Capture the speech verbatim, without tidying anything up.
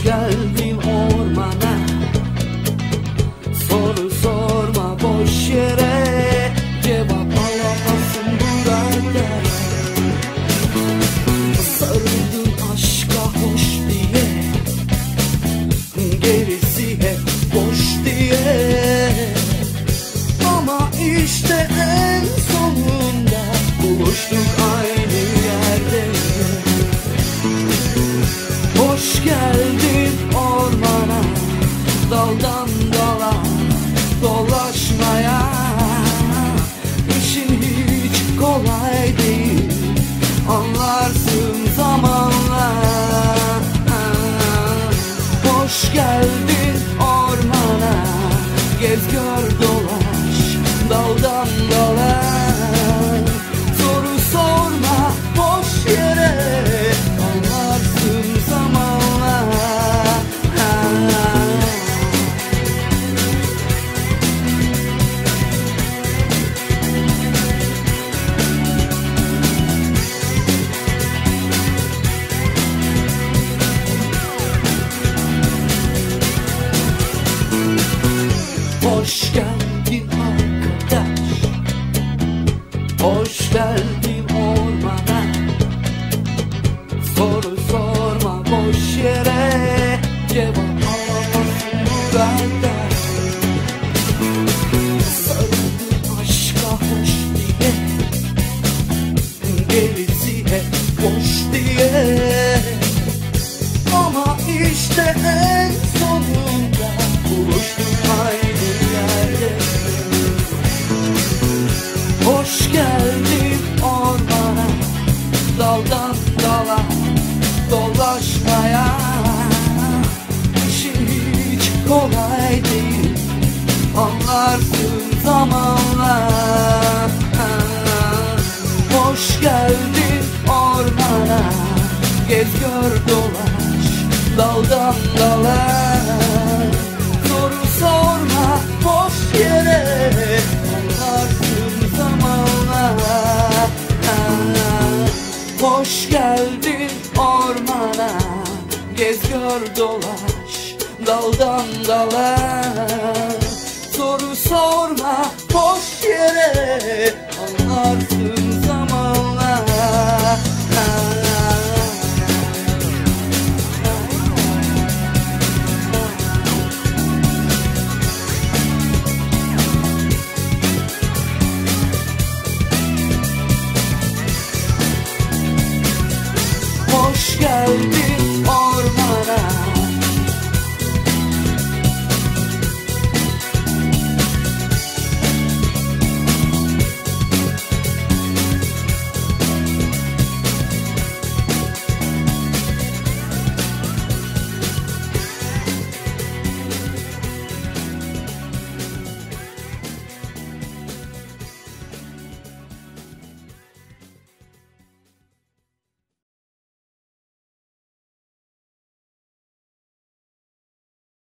Hoş geldin ormana, soru sorma boş yere, cevap alamazsın burada. Sarıldın aşka hoş diye, gerisi hep boş diye. Ama işte en sonunda buluştuk aynı yerde. Hoş geldin ormana, daldan dala dolaşmaya. İşin hiç kolay değil, anlarsın zamanla. Hoş geldin ormana, gez gör dolaş daldan dala. Soru sorma boş yere, anlarsın zamanla. Hoş geldin arkadaş, hoş geldin ormana. Soru sorma boş yere, cevap alamazsın burada. Sarıldın aşka hoş diye, gerisi hep boş diye. Ama işte en sonunda buluştuk aynı yerde. Hoş geldin ormana, daldan dala dolaşmaya. İşin hiç kolay değil, anlarsın zamanla. Hoş geldin ormana, gez gör dolaş daldan dala. Soru sorma boş yere, anlarsın zamanla. Hoş geldin ormana, gez gör dolaş daldan dala. Soru sorma boş yere, anlarsın zamanla. Hoş geldin